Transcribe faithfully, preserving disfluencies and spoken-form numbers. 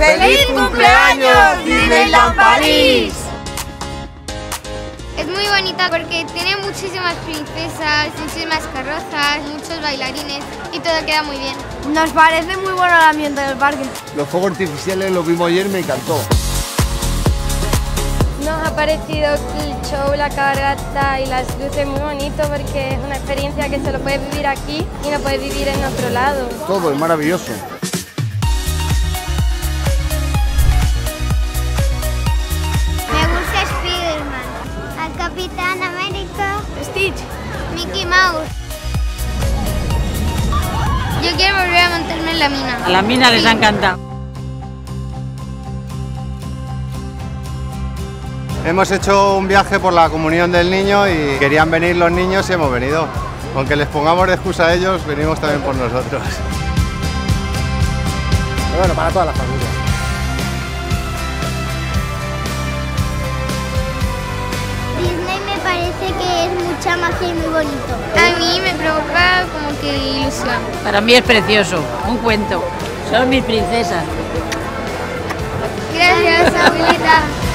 ¡Feliz cumpleaños, Disneyland París! Es muy bonita porque tiene muchísimas princesas, muchísimas carrozas, muchos bailarines y todo queda muy bien. Nos parece muy bueno el ambiente del parque. Los fuegos artificiales los vimos ayer y me encantó. Nos ha parecido el show, la cabalgata y las luces muy bonito porque es una experiencia que solo puedes vivir aquí y no puedes vivir en otro lado. Todo es maravilloso. Me gusta Spiderman, al Capitán América, Stitch, Mickey Mouse. Yo quiero volver a montarme en la mina. A la mina les ha encantado. Hemos hecho un viaje por la comunión del niño y querían venir los niños y hemos venido. Aunque les pongamos de excusa a ellos, venimos también por nosotros. Pero bueno, para toda la familia. Disney me parece que es mucha magia y muy bonito. A mí me provoca como que ilusión. Para mí es precioso, un cuento. Son mis princesas. Gracias, abuelita.